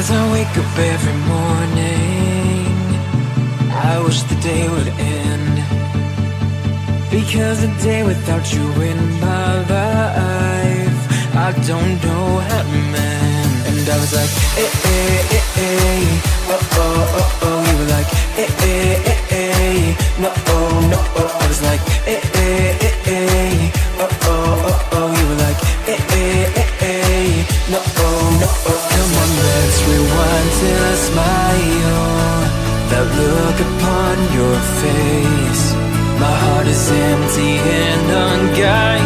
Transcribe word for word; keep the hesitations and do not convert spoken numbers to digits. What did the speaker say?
As I wake up every morning, I wish the day would end, because a day without you in my life, I don't know how to mend. And I was like, eh, eh, eh, eh, oh, oh, oh, oh. You were like, eh, eh, eh, eh, no, oh, no, oh. I was like, eh, eh, eh, eh, oh, oh, oh, oh. You were like, eh, eh, eh, eh, no, oh, no, oh. Come on, let's rewind till I smile, that look upon your face. My heart is empty and unguided.